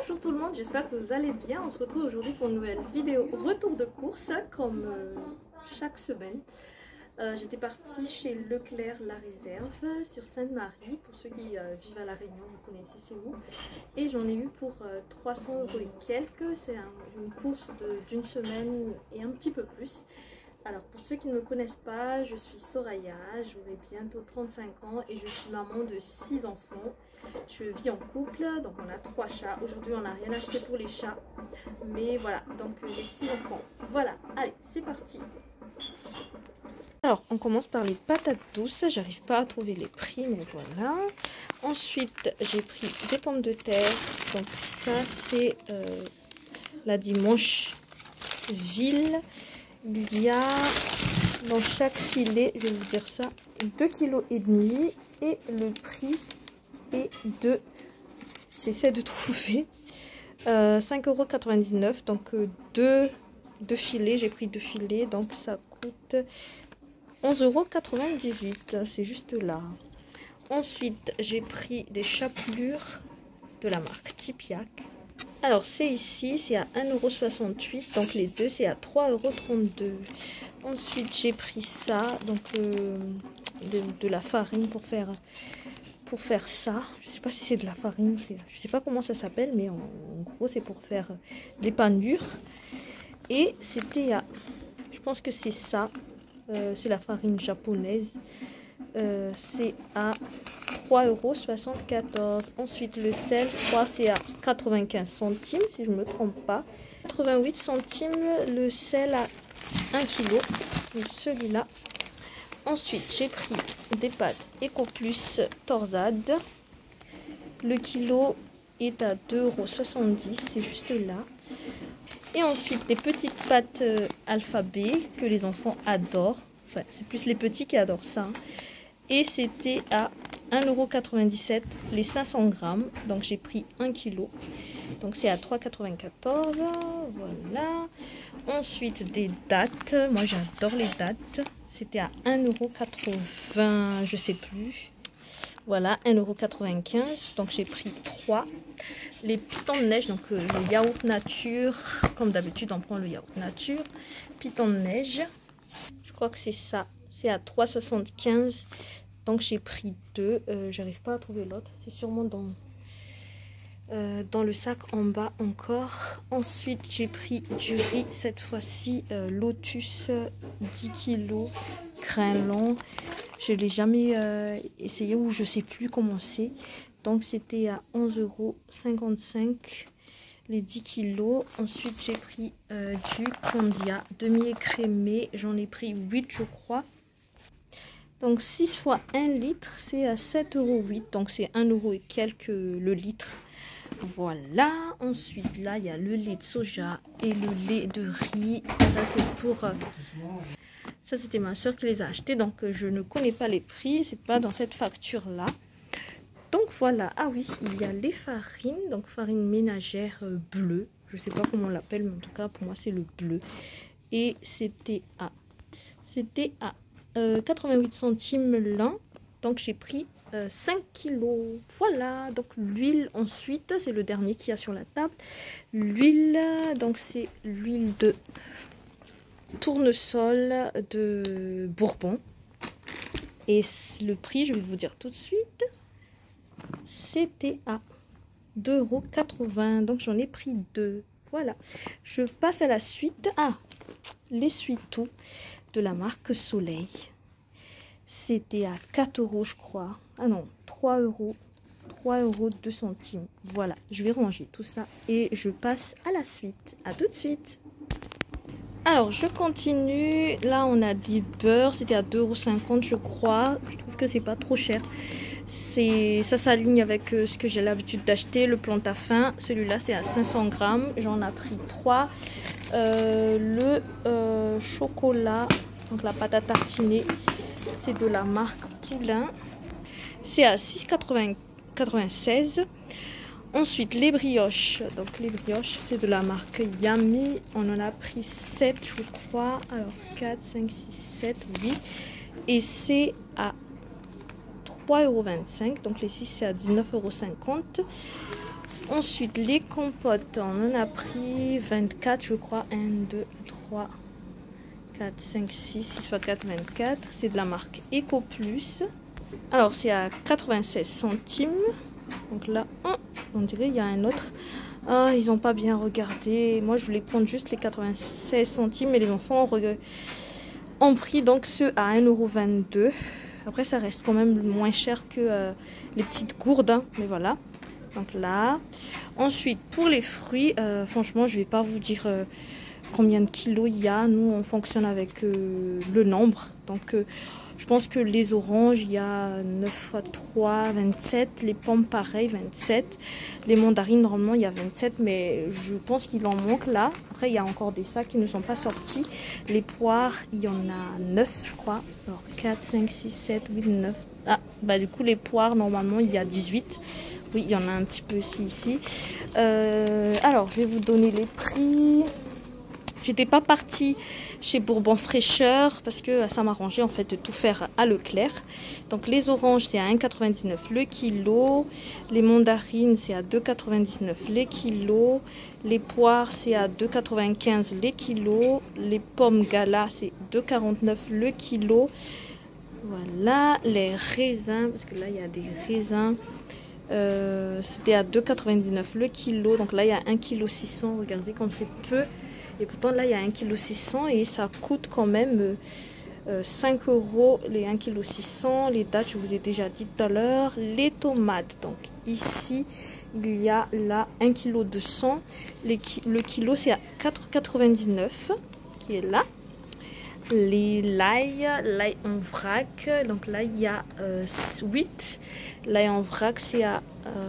Bonjour tout le monde, j'espère que vous allez bien. On se retrouve aujourd'hui pour une nouvelle vidéo retour de course comme chaque semaine. J'étais partie chez Leclerc La Réserve sur Sainte-Marie. Pour ceux qui vivent à La Réunion, vous connaissez c'est où. Et j'en ai eu pour 300 € et quelques. C'est une course d'une semaine et un petit peu plus. Alors pour ceux qui ne me connaissent pas, je suis Soraya, j'aurai bientôt 35 ans et je suis maman de 6 enfants. Je vis en couple, donc on a 3 chats. Aujourd'hui on n'a rien acheté pour les chats, mais voilà, donc j'ai 6 enfants. Voilà, allez, c'est parti. Alors on commence par les patates douces, j'arrive pas à trouver les prix, mais voilà. Ensuite j'ai pris des pommes de terre, donc ça c'est la dimanche ville. Il y a dans chaque filet, je vais vous dire ça, 2,5 kg et le prix est de, j'essaie de trouver, 5,99 €. Donc deux filets, j'ai pris 2 filets, donc ça coûte 11,98 €. C'est juste là. Ensuite, j'ai pris des chapelures de la marque Tipiak. Alors c'est ici, c'est à 1,68 €, donc les deux c'est à 3,32 €. Ensuite j'ai pris ça, donc de la farine pour faire ça. Je sais pas si c'est de la farine, je sais pas comment ça s'appelle, mais en gros c'est pour faire des panures. Et c'était à, je pense que c'est ça, c'est la farine japonaise. C'est à 3,74 €. Ensuite le sel, je crois c'est à 95 centimes si je ne me trompe pas. 88 centimes le sel à 1 kg, celui-là. Ensuite j'ai pris des pâtes Ecoplus Torzade. Le kilo est à 2,70 €, c'est juste là. Et ensuite des petites pâtes Alphabet que les enfants adorent. Enfin c'est plus les petits qui adorent ça, hein. Et c'était à 1,97 € les 500 grammes. Donc j'ai pris 1 kg. Donc c'est à 3,94 €. Voilà. Ensuite des dattes. Moi j'adore les dattes. C'était à 1,80 €. Je sais plus. Voilà, 1,95 €. Donc j'ai pris 3. Les pitons de neige. Donc le yaourt nature. Comme d'habitude on prend le yaourt nature. Pitons de neige. Je crois que c'est ça. C'est à 3,75 €. Donc j'ai pris 2. J'arrive pas à trouver l'autre. C'est sûrement dans le sac en bas encore. Ensuite j'ai pris du riz. Cette fois-ci Lotus 10 kg grain long. Je l'ai jamais essayé ou je sais plus comment c'est. Donc c'était à 11,55 € les 10 kg. Ensuite j'ai pris du Candia demi-écrémé. J'en ai pris 8 je crois. Donc 6 fois 1 litre, c'est à 7,08 €. Donc c'est 1 € et quelques le litre. Voilà. Ensuite là, il y a le lait de soja et le lait de riz. Ça c'est pour... ça c'était ma soeur qui les a achetés. Donc je ne connais pas les prix. C'est pas dans cette facture là. Donc voilà. Ah oui, il y a les farines. Donc farine ménagère bleue. Je sais pas comment on l'appelle, mais en tout cas pour moi c'est le bleu. Et c'était à 88 centimes l'un. Donc j'ai pris 5 kg. Voilà. Donc l'huile ensuite, c'est le dernier qu'il y a sur la table. L'huile, donc c'est l'huile de tournesol de Bourbon. Et le prix, je vais vous dire tout de suite, c'était à 2,80 €. Donc j'en ai pris 2. Voilà. Je passe à la suite. Ah, l'essuie-tout de la marque Soleil. C'était à 4 € je crois. Ah non, 3 €. 3,02 €. Voilà, je vais ranger tout ça et je passe à la suite. À tout de suite. Alors je continue. Là on a dit beurre. C'était à 2,50 € je crois. Je trouve que c'est pas trop cher. Ça s'aligne avec ce que j'ai l'habitude d'acheter. Le Plantafin, celui-là c'est à 500 grammes. J'en ai pris 3. Le chocolat, donc la pâte à tartiner, c'est de la marque Poulain. C'est à 6,96 €. Ensuite les brioches. Donc les brioches c'est de la marque Yummy. On en a pris 7 je crois. Alors 4, 5, 6, 7, 8. Et c'est à 3,25 €. Donc les 6 c'est à 19,50 €. Ensuite, les compotes, on en a pris 24, je crois. 1, 2, 3, 4, 5, 6, 6 x 4, 24. C'est de la marque Eco Plus. Alors, c'est à 96 centimes. Donc là, on dirait il y a un autre. Ah, ils n'ont pas bien regardé. Moi, je voulais prendre juste les 96 centimes. Mais les enfants ont pris donc ceux à 1,22 €. Après, ça reste quand même moins cher que les petites gourdes. Hein. Mais voilà. Donc là. Ensuite, pour les fruits, franchement, je ne vais pas vous dire combien de kilos il y a. Nous, on fonctionne avec le nombre. Donc, je pense que les oranges, il y a 9 x 3, 27. Les pommes, pareil, 27. Les mandarines, normalement, il y a 27. Mais je pense qu'il en manque là. Après, il y a encore des sacs qui ne sont pas sortis. Les poires, il y en a 9, je crois. Alors, 4, 5, 6, 7, 8, 9. Ah, bah du coup, les poires, normalement, il y a 18. Oui, il y en a un petit peu aussi ici. Alors, je vais vous donner les prix. J'étais pas partie chez Bourbon Fraîcheur parce que ça m'arrangeait en fait de tout faire à Leclerc. Donc les oranges c'est à 1,99 le kilo, les mandarines c'est à 2,99 les kilos, les poires c'est à 2,95 les kilos, les pommes gala c'est 2,49 le kilo. Voilà, les raisins, parce que là il y a des raisins. C'était à 2,99 le kilo, donc là il y a 1,6 kg, regardez comme c'est peu. Et pourtant là il y a 1,6 kg et ça coûte quand même 5 € les 1,6 kg. Les dates je vous ai déjà dit tout à l'heure. Les tomates, donc ici il y a là 1,2 kg. Le kilo c'est à 4,99 qui est là. L'ail en vrac, donc là il y a 8. L'ail en vrac c'est à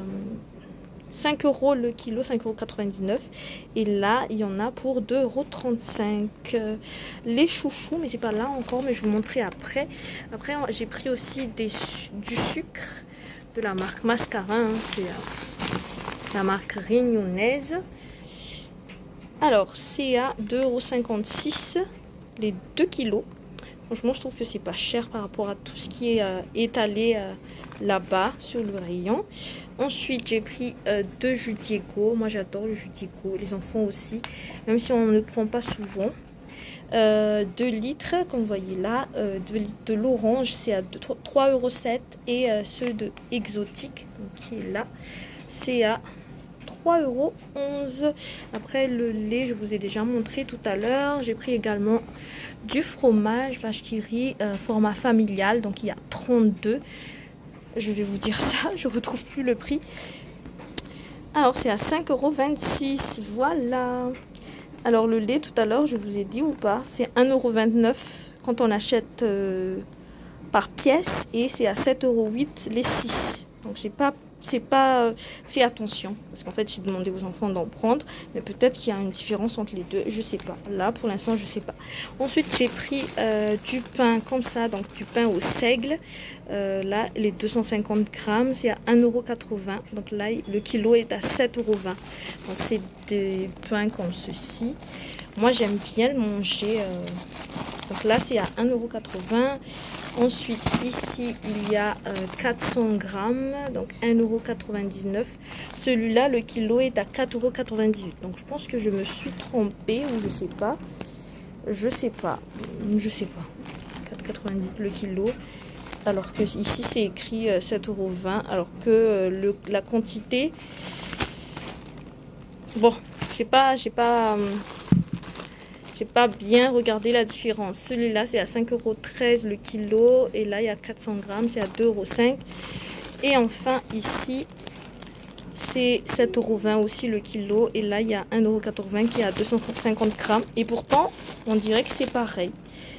5 € le kilo, 5,99 €. Et là, il y en a pour 2,35 €. Les chouchous, mais c'est pas là encore, mais je vais vous montrer après. Après, j'ai pris aussi du sucre de la marque Mascarin, hein, c'est la marque réunionnaise. Alors, c'est à 2,56 € les 2 kilos. Franchement, je trouve que c'est pas cher par rapport à tout ce qui est étalé là-bas sur le rayon. Ensuite, j'ai pris 2 jus Diego. Moi, j'adore le jus Diego. Les enfants aussi, même si on ne le prend pas souvent. 2 litres, comme vous voyez là. 2 litres de l'orange, c'est à 3,07 € et ceux de exotique, donc, qui est là, c'est à 3,11 €. Après, le lait, je vous ai déjà montré tout à l'heure. J'ai pris également du fromage vache qui rit format familial, donc il y a 32. Je vais vous dire ça, je ne retrouve plus le prix. Alors c'est à 5,26 €, voilà. Alors le lait tout à l'heure, je vous ai dit ou pas, c'est 1,29 € quand on achète par pièce et c'est à 7,08 € les 6. Donc j'ai pas fait attention parce qu'en fait j'ai demandé aux enfants d'en prendre, mais peut-être qu'il y a une différence entre les deux, je sais pas. Là pour l'instant je sais pas. Ensuite j'ai pris du pain comme ça, donc du pain au seigle. Là les 250 grammes c'est à 1,80 €. Donc là le kilo est à 7,20 €. Donc c'est des pains comme ceci. Moi j'aime bien le manger. Donc là c'est à 1,80 €. Ensuite, ici, il y a 400 grammes, donc 1,99 €. Celui-là, le kilo est à 4,98 €. Donc, je pense que je me suis trompée ou je sais pas. Je sais pas. 4,98 € le kilo. Alors que ici, c'est écrit 7,20 €. Alors que la quantité... Bon, j'ai pas bien regardé la différence. Celui-là, c'est à 5,13 € le kilo. Et là, il y a 400 grammes, c'est à 2,05 €. Et enfin, ici, c'est 7,20 € aussi le kilo. Et là, il y a 1,80 € qui est à 250 grammes. Et pourtant, on dirait que c'est pareil.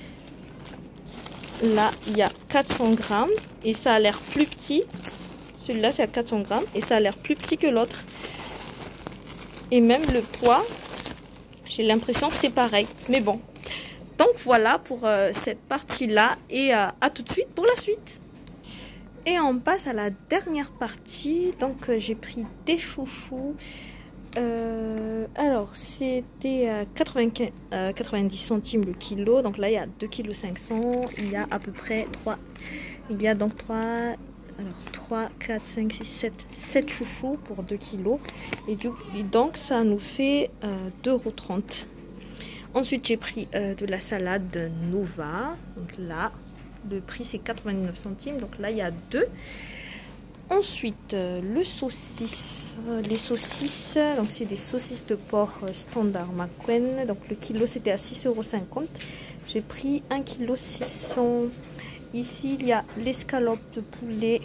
Là, il y a 400 grammes. Et ça a l'air plus petit. Celui-là, c'est à 400 grammes. Et ça a l'air plus petit que l'autre. Et même le poids... J'ai l'impression que c'est pareil, mais bon. Donc voilà pour cette partie-là et à tout de suite pour la suite. Et on passe à la dernière partie. Donc j'ai pris des chouchous. Alors c'était 90 centimes le kilo. Donc là il y a 2,5 kg. Il y a à peu près 3. Il y a donc alors 3, 4, 5, 6, 7 chouchous pour 2 kilos. Et donc ça nous fait 2,30 €. Ensuite j'ai pris de la salade Nova. Donc là le prix c'est 99 centimes. Donc là il y a 2. Ensuite le saucisse. Les saucisses, donc c'est des saucisses de porc standard McQueen. Donc le kilo c'était à 6,50 €. J'ai pris 1,6 kg. Ici, il y a l'escalope de poulet,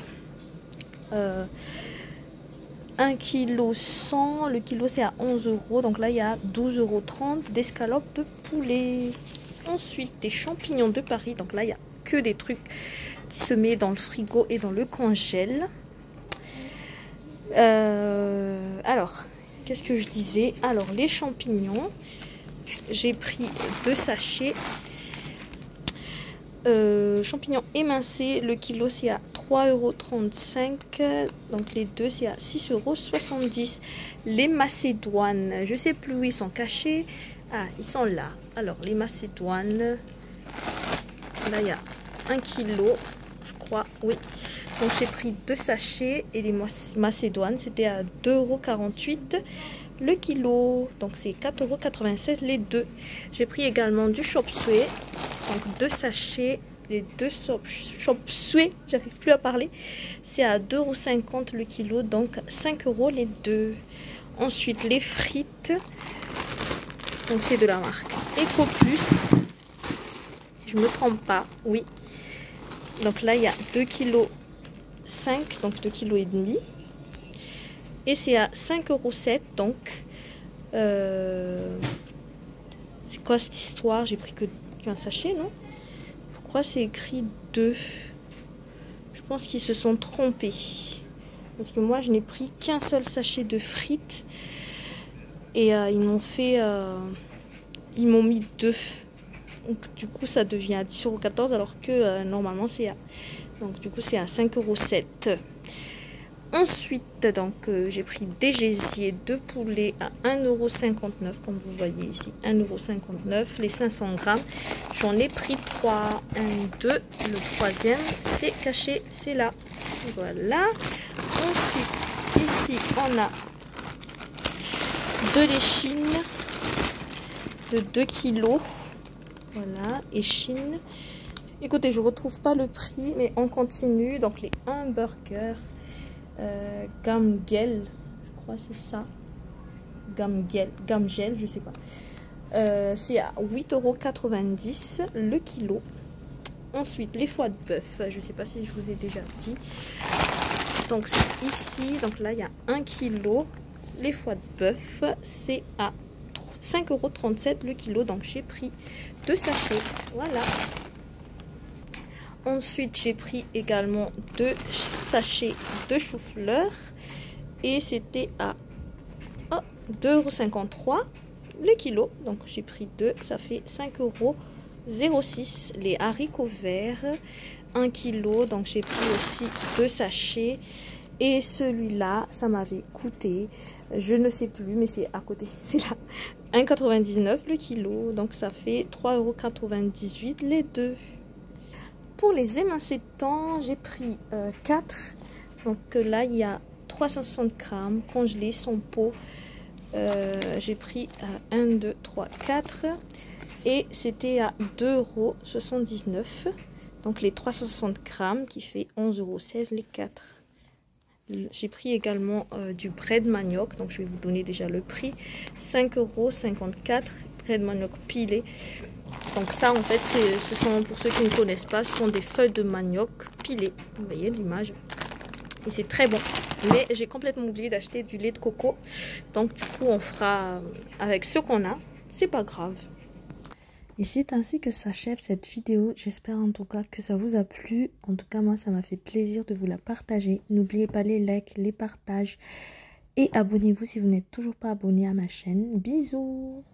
1,1 kg. Le kilo, c'est à 11 €. Donc là, il y a 12,30 € d'escalope de poulet. Ensuite, des champignons de Paris. Donc là, il n'y a que des trucs qui se mettent dans le frigo et dans le congèle. Alors, qu'est-ce que je disais? Alors, les champignons, j'ai pris 2 sachets. Champignons émincés, le kilo c'est à 3,35 €, donc les deux c'est à 6,70 €. Les macédoines, je sais plus où ils sont cachés. Ah, ils sont là. Alors les macédoines, là il y a 1 kilo, je crois, oui. Donc j'ai pris 2 sachets et les macédoines c'était à 2,48 € le kilo, donc c'est 4,96 € les deux. J'ai pris également du chop suey. Donc 2 sachets, les 2 chop suey, j'arrive plus à parler, c'est à 2,50 € le kilo, donc 5 € les deux. Ensuite les frites, donc c'est de la marque Eco Plus, si je me trompe pas, oui. Donc là il y a 2,5 kg, donc 2,5 kg, et c'est à 5,07 €, donc c'est quoi cette histoire? J'ai pris que un sachet, non? Je crois que c'est écrit 2. Je pense qu'ils se sont trompés. Parce que moi, je n'ai pris qu'un seul sachet de frites. Et ils m'ont fait... ils m'ont mis 2. Donc, du coup, ça devient à 10,14 € alors que normalement, c'est à... Donc, du coup, c'est à 5,07 €. Ensuite, donc, j'ai pris des gésiers de poulet à 1,59 €, comme vous voyez ici, 1,59 €, les 500 grammes. J'en ai pris 3, 1, 2, le troisième, c'est caché, c'est là. Voilà. Ensuite, ici, on a de l'échine de 2 kilos. Voilà, échine. Écoutez, je ne retrouve pas le prix, mais on continue. Donc, les hamburgers. Gamgel, je crois c'est ça. Gamgel, je sais pas. C'est à 8,90 € le kilo. Ensuite, les foies de bœuf, je sais pas si je vous ai déjà dit. Donc c'est ici, donc là il y a 1 kilo. Les foies de bœuf, c'est à 5,37 € le kilo. Donc j'ai pris 2 sachets. Voilà. Ensuite, j'ai pris également 2 sachets de chou-fleur. Et c'était à 2,53 € le kilo. Donc, j'ai pris 2. Ça fait 5,06 €. Les haricots verts, 1 kilo. Donc, j'ai pris aussi 2 sachets. Et celui-là, ça m'avait coûté, je ne sais plus, mais c'est à côté. C'est là. 1,99 € le kilo. Donc, ça fait 3,98 € les deux. Pour les émincetants, j'ai pris 4. Donc là, il y a 360 grammes congelés sans peau. J'ai pris 1, 2, 3, 4. Et c'était à 2,79 €. Donc les 360 grammes qui fait 11,16 € les 4. J'ai pris également du bread manioc. Donc je vais vous donner déjà le prix. 5,54 € bread manioc pilé. Donc ça en fait, ce sont, pour ceux qui ne connaissent pas, ce sont des feuilles de manioc pilées. Vous voyez l'image. Et c'est très bon. Mais j'ai complètement oublié d'acheter du lait de coco. Donc du coup on fera avec ce qu'on a. C'est pas grave. Et c'est ainsi que s'achève cette vidéo. J'espère en tout cas que ça vous a plu. En tout cas moi ça m'a fait plaisir de vous la partager. N'oubliez pas les likes, les partages. Et abonnez-vous si vous n'êtes toujours pas abonné à ma chaîne. Bisous!